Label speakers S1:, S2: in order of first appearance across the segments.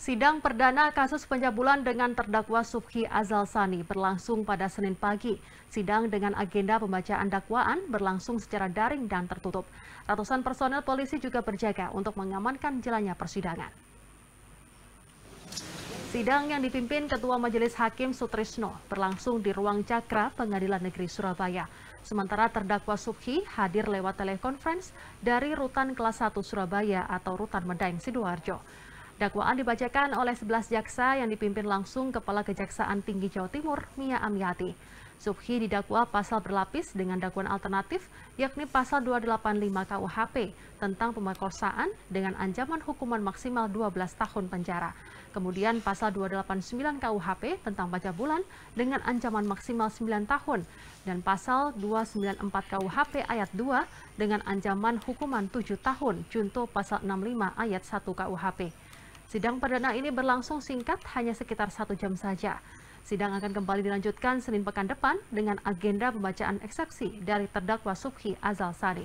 S1: Sidang perdana kasus pencabulan dengan terdakwa Subhi Azal Sani berlangsung pada Senin pagi. Sidang dengan agenda pembacaan dakwaan berlangsung secara daring dan tertutup. Ratusan personel polisi juga berjaga untuk mengamankan jalannya persidangan. Sidang yang dipimpin Ketua Majelis Hakim Sutrisno berlangsung di Ruang Cakra Pengadilan Negeri Surabaya. Sementara terdakwa Subhi hadir lewat telekonferensi dari Rutan Kelas 1 Surabaya atau Rutan Medaeng Sidoarjo. Dakwaan dibacakan oleh 11 jaksa yang dipimpin langsung Kepala Kejaksaan Tinggi Jawa Timur, Mia Amiati. Subhi didakwa pasal berlapis dengan dakwaan alternatif, yakni pasal 285 KUHP tentang pemerkosaan dengan ancaman hukuman maksimal 12 tahun penjara. Kemudian pasal 289 KUHP tentang pencabulan dengan ancaman maksimal 9 tahun dan pasal 294 KUHP ayat 2 dengan ancaman hukuman 7 tahun junto pasal 65 ayat 1 KUHP. Sidang perdana ini berlangsung singkat, hanya sekitar 1 jam saja. Sidang akan kembali dilanjutkan Senin pekan depan dengan agenda pembacaan eksepsi dari terdakwa Subhi Azal Sani.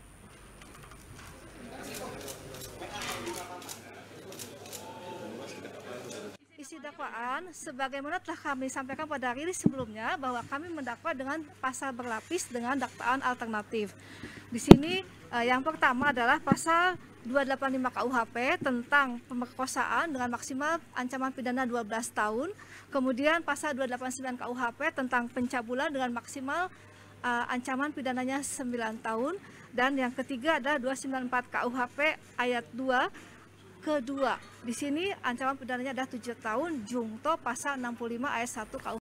S2: Isi dakwaan sebagaimana telah kami sampaikan pada rilis sebelumnya bahwa kami mendakwa dengan pasal berlapis dengan dakwaan alternatif. Di sini yang pertama adalah pasal 285 KUHP tentang pemerkosaan dengan maksimal ancaman pidana 12 tahun. Kemudian pasal 289 KUHP tentang pencabulan dengan maksimal ancaman pidananya 9 tahun. Dan yang ketiga adalah 294 KUHP ayat 2 kedua. Di sini ancaman pidananya adalah 7 tahun jungto pasal 65 ayat 1 KUHP.